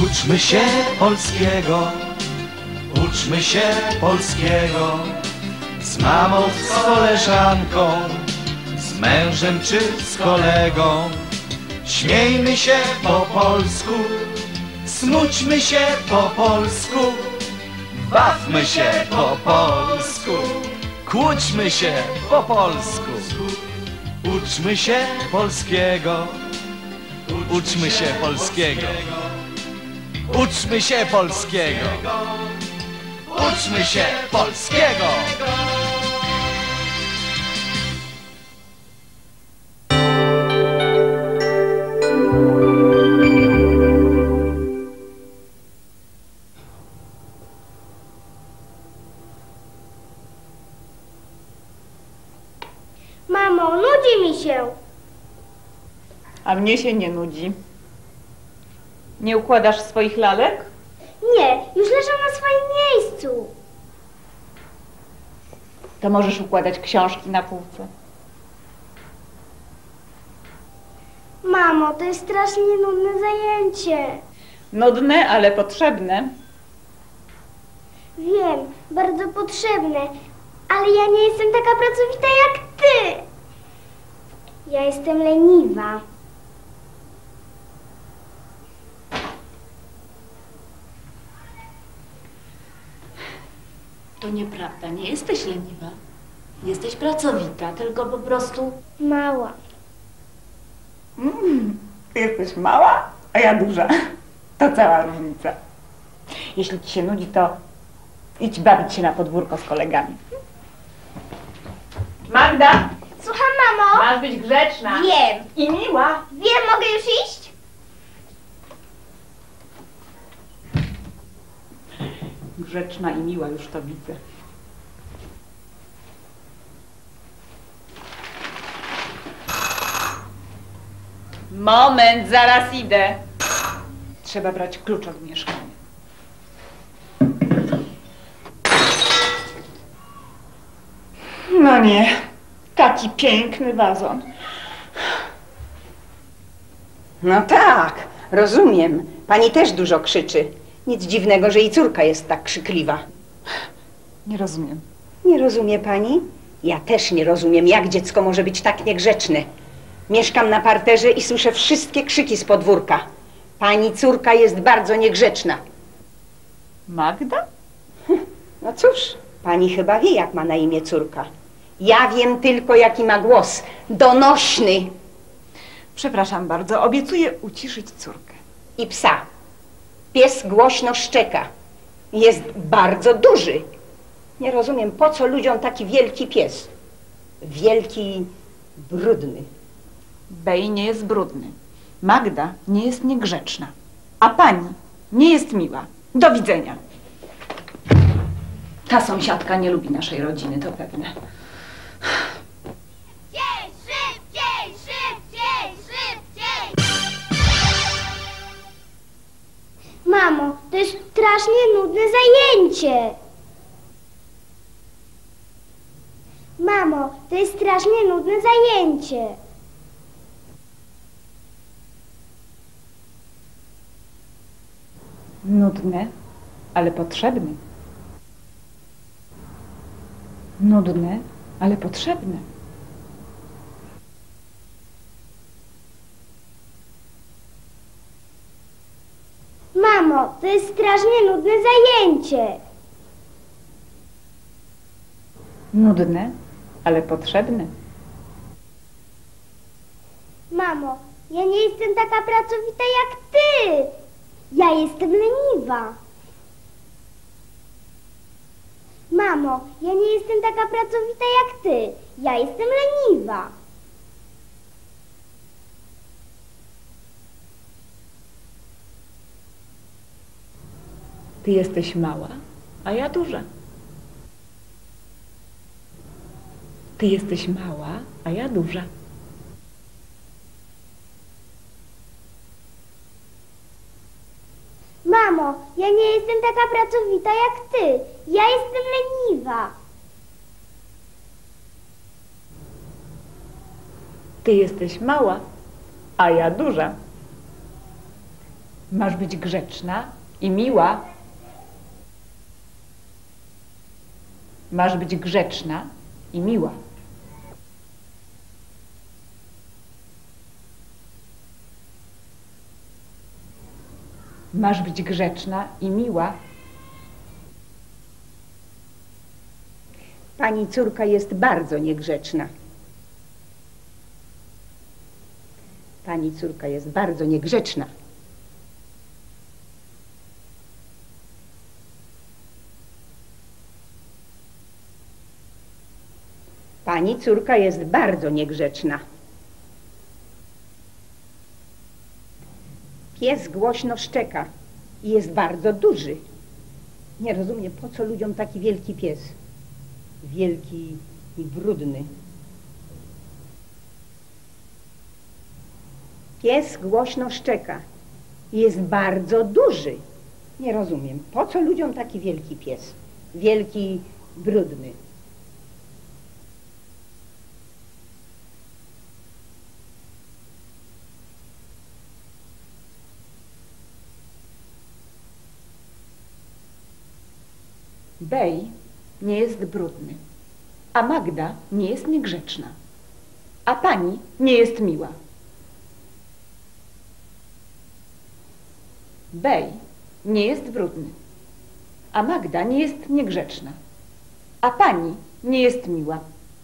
Uczmy się polskiego, uczmy się polskiego. Z mamą, z koleżanką, z mężem czy z kolegą. Śmiejmy się po polsku, smućmy się po polsku, bawmy się po polsku, kłóćmy się po polsku. Uczmy się polskiego, uczmy się polskiego, uczmy się polskiego, uczmy się polskiego. Mamo, nudzi mi się. A mnie się nie nudzi. Nie układasz swoich lalek? Nie, już leżą na swoim miejscu. To możesz układać książki na półce. Mamo, to jest strasznie nudne zajęcie. Nudne, ale potrzebne. Wiem, bardzo potrzebne, ale ja nie jestem taka pracowita jak ty. Ja jestem leniwa. To nieprawda, nie jesteś leniwa. Jesteś pracowita, tylko po prostu... Mała. Ty jesteś mała, a ja duża. To cała różnica. Jeśli ci się nudzi, to idź bawić się na podwórko z kolegami. Magda! Słucham, mamo? Masz być grzeczna. Wiem. I miła. Wiem, mogę już iść? Grzeczna i miła, już to widzę. Moment, zaraz idę. Trzeba brać klucz od mieszkania. No nie, taki piękny wazon. No tak, rozumiem. Pani też dużo krzyczy. Nic dziwnego, że jej córka jest tak krzykliwa. Nie rozumiem. Nie rozumie pani? Ja też nie rozumiem, jak dziecko może być tak niegrzeczne. Mieszkam na parterze i słyszę wszystkie krzyki z podwórka. Pani córka jest bardzo niegrzeczna. Magda? No cóż, pani chyba wie, jak ma na imię córka. Ja wiem tylko, jaki ma głos. Donośny. Przepraszam bardzo, obiecuję uciszyć córkę. I psa. Pies głośno szczeka. Jest bardzo duży. Nie rozumiem, po co ludziom taki wielki pies. Wielki, brudny. Bej nie jest brudny. Magda nie jest niegrzeczna. A pani nie jest miła. Do widzenia. Ta sąsiadka nie lubi naszej rodziny, to pewne. Szybciej, szybciej, szybciej! Mamo, to jest strasznie nudne zajęcie. Mamo, to jest strasznie nudne zajęcie. Nudne, ale potrzebne. Nudne, ale potrzebne. Mamo, to jest strasznie nudne zajęcie. Nudne, ale potrzebne. Mamo, ja nie jestem taka pracowita jak ty. Ja jestem leniwa. Mamo, ja nie jestem taka pracowita jak ty. Ja jestem leniwa. Ty jesteś mała, a ja duża. Ty jesteś mała, a ja duża. Mamo, ja nie jestem taka pracowita jak ty. Ja jestem leniwa. Ty jesteś mała, a ja duża. Masz być grzeczna i miła. Masz być grzeczna i miła. Masz być grzeczna i miła. Pani córka jest bardzo niegrzeczna. Pani córka jest bardzo niegrzeczna. Pani córka jest bardzo niegrzeczna. Pies głośno szczeka i jest bardzo duży. Nie rozumiem, po co ludziom taki wielki pies. Wielki i brudny. Pies głośno szczeka i jest bardzo duży. Nie rozumiem, po co ludziom taki wielki pies. Wielki, brudny. Bej nie jest brudny, a Magda nie jest niegrzeczna, a pani nie jest miła. Bej nie jest brudny, a Magda nie jest niegrzeczna, a pani nie jest miła.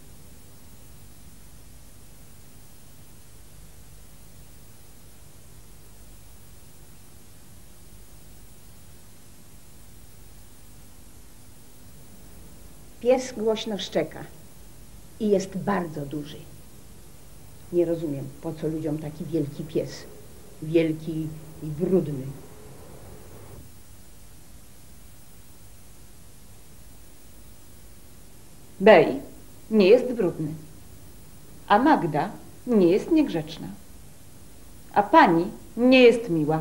Pies głośno szczeka i jest bardzo duży. Nie rozumiem, po co ludziom taki wielki pies. Wielki i brudny. Bej nie jest brudny, a Magda nie jest niegrzeczna, a pani nie jest miła.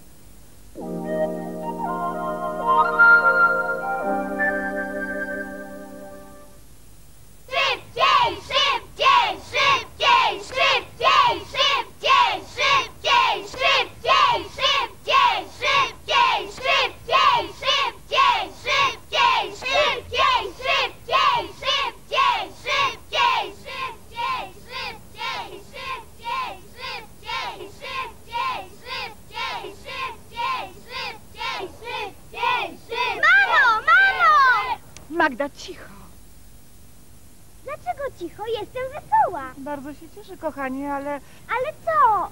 Magda, cicho. Dlaczego cicho? Jestem wesoła. Bardzo się cieszę, kochanie, ale... Ale co?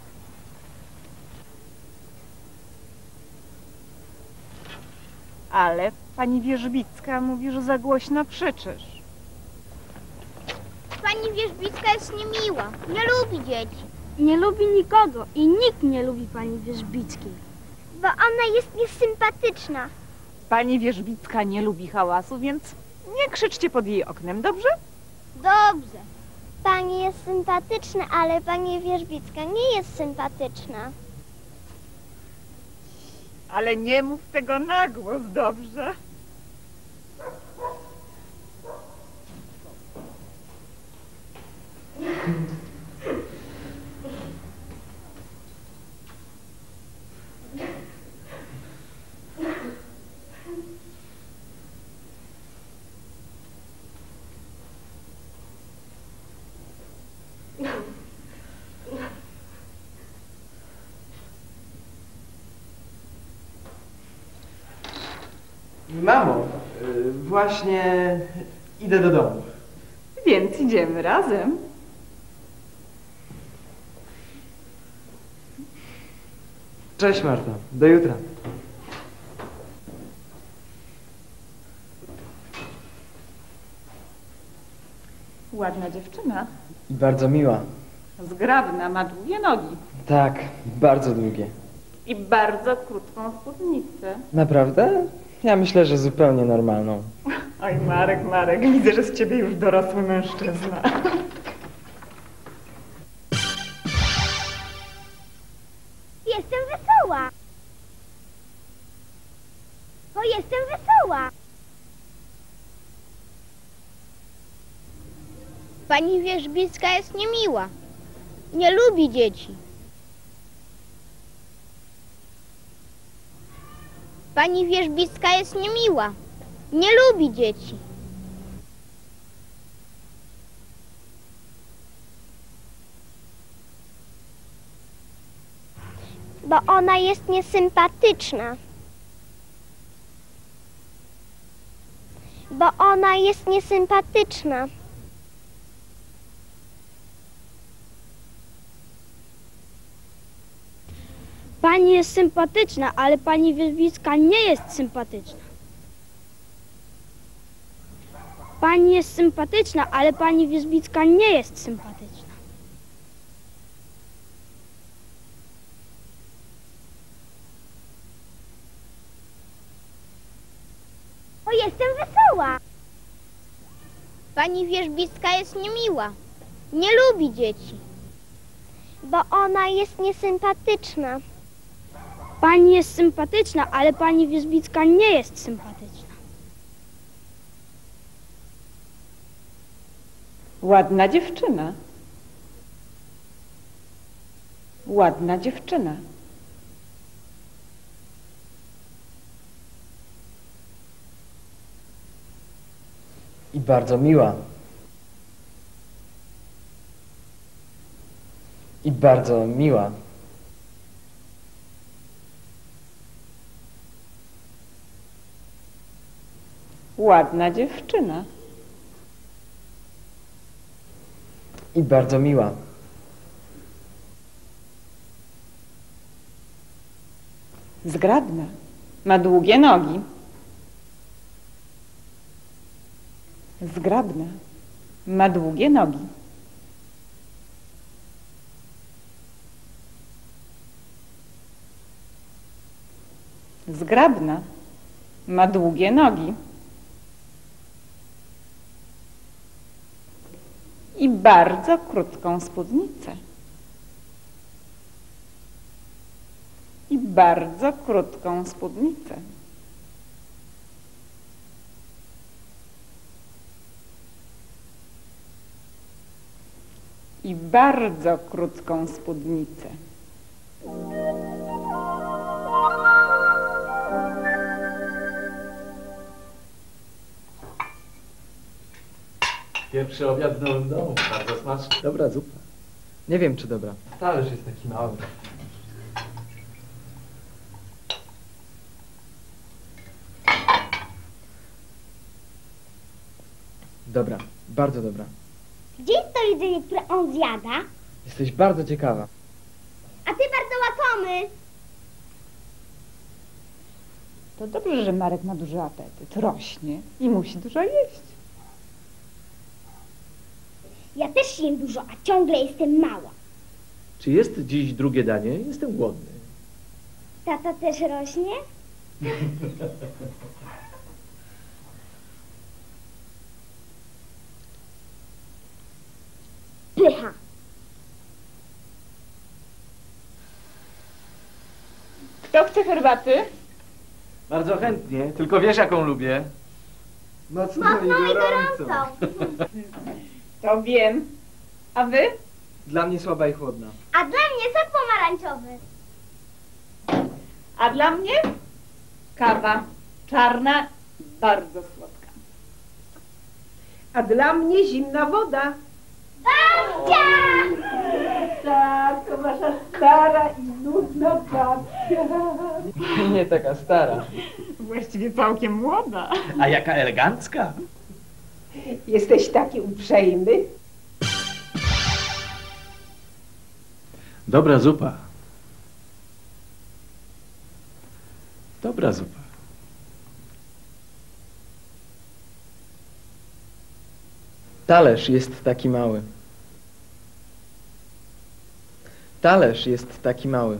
Ale pani Wierzbicka mówi, że za głośno krzyczysz. Pani Wierzbicka jest niemiła. Nie lubi dzieci. Nie lubi nikogo i nikt nie lubi pani Wierzbickiej. Bo ona jest niesympatyczna. Pani Wierzbicka nie lubi hałasu, więc nie krzyczcie pod jej oknem, dobrze? Dobrze. Pani jest sympatyczna, ale pani Wierzbicka nie jest sympatyczna. Ale nie mów tego na głos, dobrze? Mamo, właśnie idę do domu. Więc idziemy razem. Cześć Marta, do jutra. Ładna dziewczyna, I bardzo miła. zgrabna, ma długie nogi Tak, bardzo długie. i bardzo krótką spódnicę. Naprawdę? Ja myślę, że zupełnie normalną. Oj, Marek, widzę, że z ciebie już dorosły mężczyzna. Jestem wesoła. Bo jestem wesoła. Pani Wierzbicka jest niemiła. Nie lubi dzieci. Pani Wierzbicka jest niemiła. Nie lubi dzieci. Bo ona jest niesympatyczna. Bo ona jest niesympatyczna. Pani jest sympatyczna, ale pani Wierzbicka nie jest sympatyczna. Pani jest sympatyczna, ale pani Wierzbicka nie jest sympatyczna. O, jestem wesoła. Pani Wierzbicka jest niemiła. Nie lubi dzieci. Bo ona jest niesympatyczna. Pani jest sympatyczna, ale pani Wierzbicka nie jest sympatyczna. Ładna dziewczyna. Ładna dziewczyna. I bardzo miła. I bardzo miła. Ładna dziewczyna. I bardzo miła. Zgrabna. Ma długie nogi. Zgrabna. Ma długie nogi. Zgrabna. Ma długie nogi. I bardzo krótką spódnicę. I bardzo krótką spódnicę. I bardzo krótką spódnicę. Pierwszy obiad w nowym domu, bardzo smaczny. Dobra zupa. Nie wiem, czy dobra. Talerz jest taki mały. Dobra, bardzo dobra. Gdzie jest to jedzenie, które on zjada? Jesteś bardzo ciekawa. A ty bardzo łakomy. To dobrze, że Marek ma duży apetyt. Rośnie i musi dużo jeść. Ja też jem dużo, a ciągle jestem mała. Czy jest dziś drugie danie? Jestem głodny. Tata też rośnie? Pycha. Kto chce herbaty? Bardzo chętnie, tylko wiesz jaką lubię. Mocno Mocną i gorącą. To wiem. A wy? Dla mnie słaba i chłodna. A dla mnie sok pomarańczowy. A dla mnie? Kawa. Czarna, bardzo słodka. A dla mnie zimna woda. Babcia! Tak, to wasza stara i nudna babcia. Nie taka stara. Właściwie całkiem młoda. A jaka elegancka. Jesteś taki uprzejmy. Dobra zupa. Dobra zupa. Talerz jest taki mały. Talerz jest taki mały.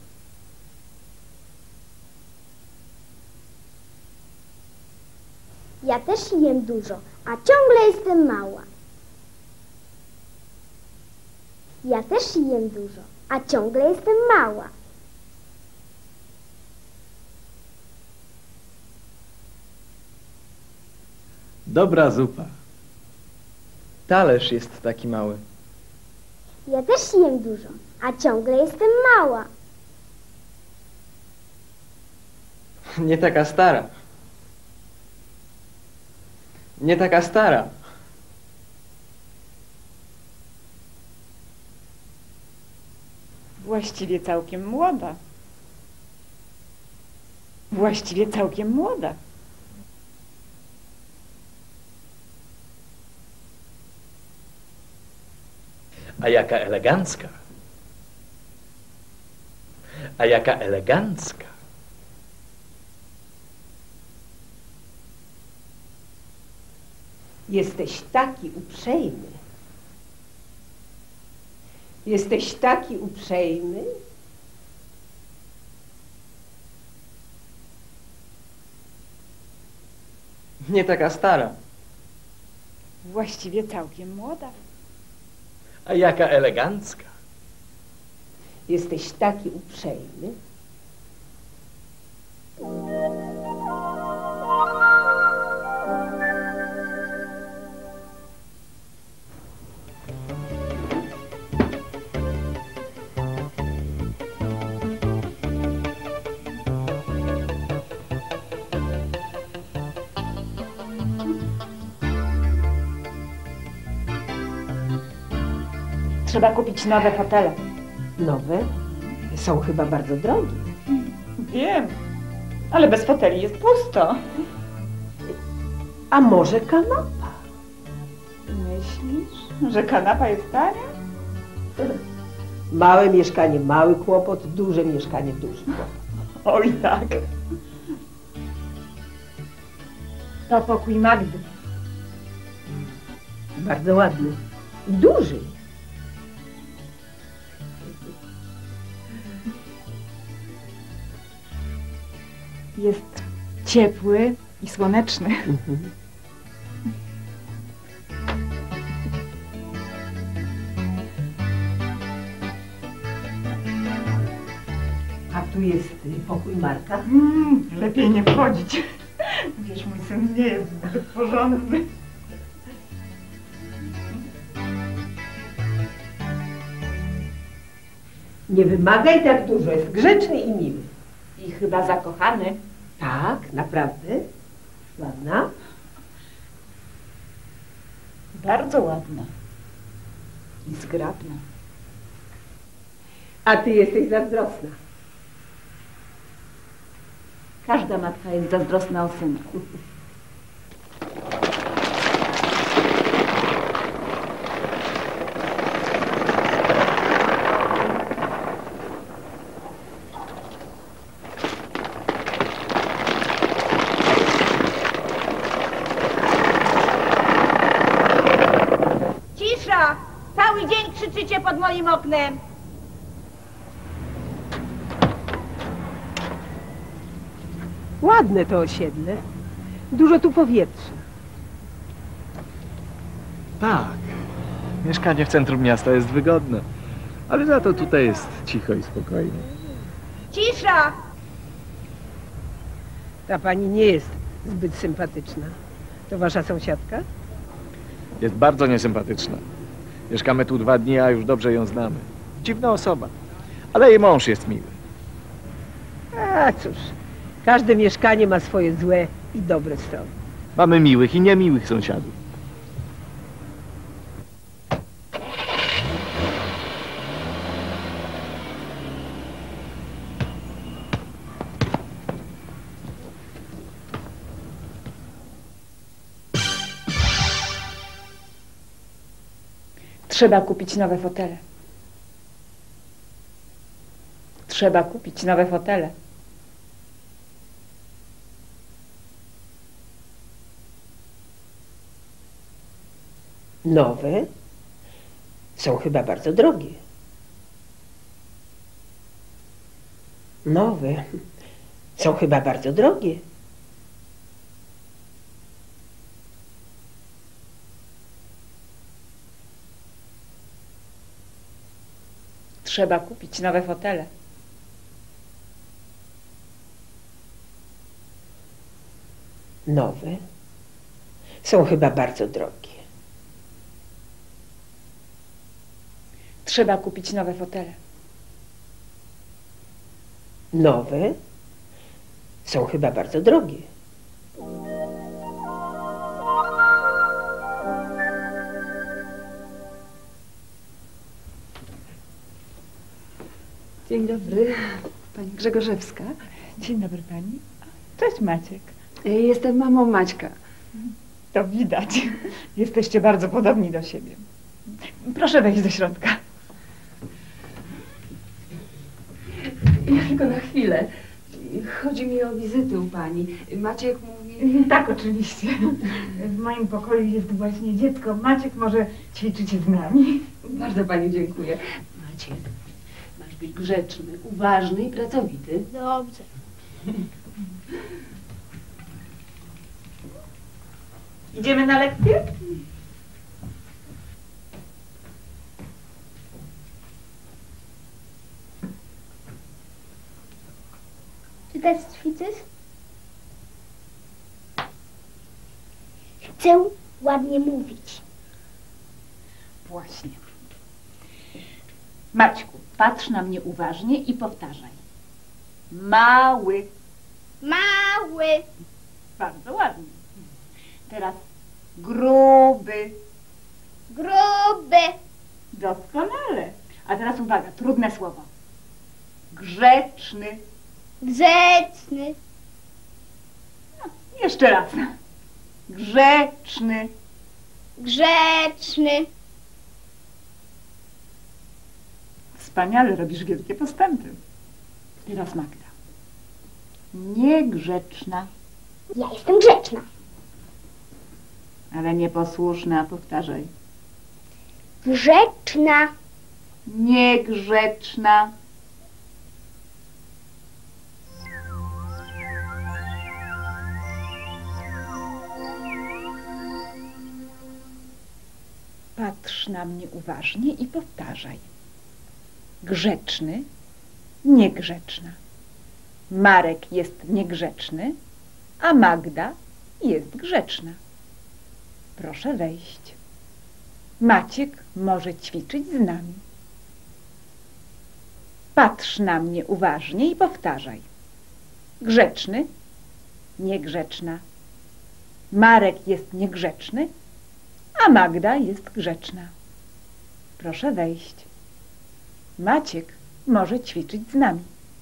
Ja też jem dużo, a ciągle jestem mała. Ja też jem dużo, a ciągle jestem mała. Dobra zupa. Talerz jest taki mały. Ja też jem dużo, a ciągle jestem mała. Nie taka stara. Nie taka stara. Właściwie całkiem młoda. Właściwie całkiem młoda. A jaka elegancka. A jaka elegancka. Jesteś taki uprzejmy. Jesteś taki uprzejmy. Nie taka stara. Właściwie całkiem młoda. A jaka elegancka. Jesteś taki uprzejmy. Trzeba kupić nowe fotele. Nowe? Są chyba bardzo drogie. Wiem, ale bez foteli jest pusto. A może kanapa? Myślisz, że kanapa jest tania? Małe mieszkanie, mały kłopot, duże mieszkanie, duży kłopot. Oj tak. To pokój Magdy. Bardzo ładny. I duży. Jest ciepły i słoneczny. A tu jest pokój Marka. Lepiej nie wchodzić. Wiesz, mój syn nie jest zbyt porządny. Nie wymagaj tak dużo, jest grzeczny i miły. I chyba zakochany. Tak, naprawdę. Ładna. Bardzo ładna. I zgrabna. A ty jesteś zazdrosna. Każda matka jest zazdrosna o syna. Cisza! Cały dzień krzyczycie pod moim oknem. Ładne to osiedle. Dużo tu powietrza. Tak. Mieszkanie w centrum miasta jest wygodne. Ale za to tutaj jest cicho i spokojnie. Cisza! Ta pani nie jest zbyt sympatyczna. To wasza sąsiadka? Jest bardzo niesympatyczna. Mieszkamy tu 2 dni, a już dobrze ją znamy. Dziwna osoba. Ale jej mąż jest miły. A cóż, każde mieszkanie ma swoje złe i dobre strony. Mamy miłych i niemiłych sąsiadów. Trzeba kupić nowe fotele. Trzeba kupić nowe fotele. Nowe? Są chyba bardzo drogie. Nowe? Są chyba bardzo drogie. Trzeba kupić nowe fotele. Nowe? Są chyba bardzo drogie. Trzeba kupić nowe fotele. Nowe? Są chyba bardzo drogie. Dzień dobry, pani Grzegorzewska. Dzień dobry pani. Cześć Maciek. Jestem mamą Maćka. To widać. Jesteście bardzo podobni do siebie. Proszę wejść do środka. Ja tylko na chwilę. Chodzi mi o wizytę u pani. Maciek mówi... Tak, oczywiście. W moim pokoju jest właśnie dziecko. Maciek, może ćwiczycie z nami. Bardzo pani dziękuję. Maciek, masz być grzeczny, uważny i pracowity. Dobrze. Idziemy na lekcję? Czy też ćwiczysz? Chcę ładnie mówić. Właśnie. Maćku, patrz na mnie uważnie i powtarzaj. Mały. Mały. Bardzo ładnie. Teraz gruby. Gruby. Doskonale. A teraz uwaga, trudne słowo. Grzeczny. Grzeczny. Jeszcze raz. Grzeczny. Grzeczny. Wspaniale, robisz wielkie postępy. Teraz Magda. Niegrzeczna, Ja jestem grzeczna. ale nieposłuszna, powtarzaj. Grzeczna. Niegrzeczna. Patrz na mnie uważnie i powtarzaj. Grzeczny, niegrzeczna. Marek jest niegrzeczny, a Magda jest grzeczna. Proszę wejść. Maciek może ćwiczyć z nami. Patrz na mnie uważnie i powtarzaj. Grzeczny, niegrzeczna. Marek jest niegrzeczny, a Magda jest grzeczna. Proszę wejść. Maciek może ćwiczyć z nami.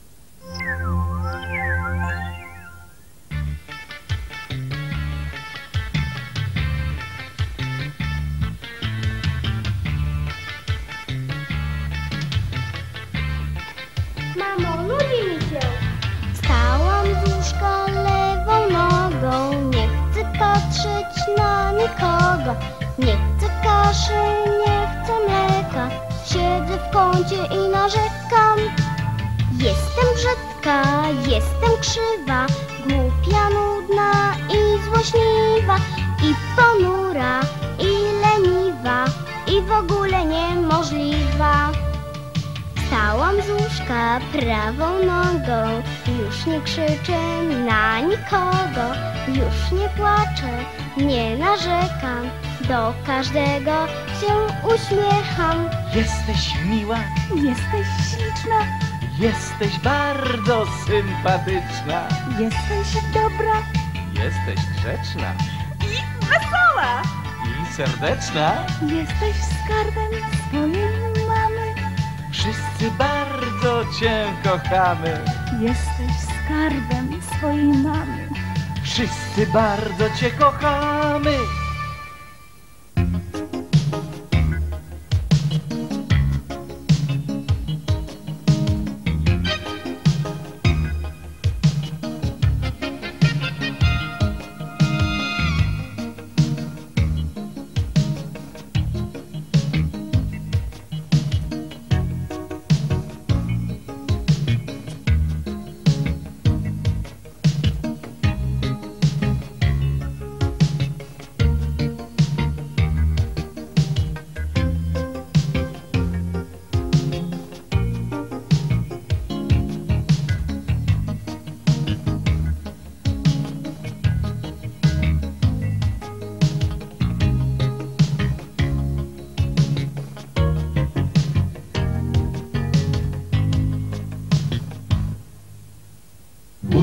Mamo, nudzi mi się. Stałam z łóżka lewą nogą. Nie chcę patrzeć na nikogo. Nie chcę kaszy, nie chcę mleka. Siedzę w kącie i narzekam. Jestem brzydka, jestem krzywa, głupia, nudna i złośliwa, i ponura, i leniwa, i w ogóle niemożliwa. Wstałam z łóżka prawą nogą, już nie krzyczę na nikogo, już nie płaczę, nie narzekam, do każdego się uśmiecham. Jesteś miła, Jesteś śliczna, jesteś bardzo sympatyczna, jesteś dobra jesteś grzeczna i wesoła. i serdeczna. Jesteś skarbem swojej mamy. Wszyscy bardzo Cię kochamy. Jesteś skarbem swojej mamy. Wszyscy bardzo Cię kochamy.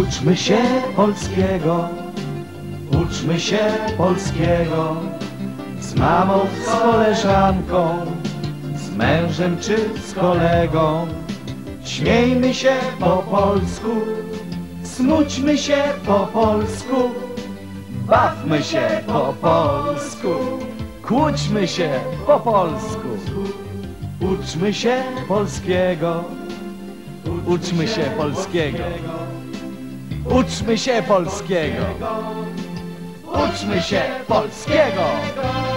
Uczmy się polskiego, uczmy się polskiego. Z mamą, z koleżanką, z mężem czy z kolegą. Śmiejmy się po polsku, smućmy się po polsku, bawmy się po polsku, kłóćmy się po polsku. Uczmy się polskiego, uczmy się polskiego, uczmy się polskiego, uczmy się polskiego.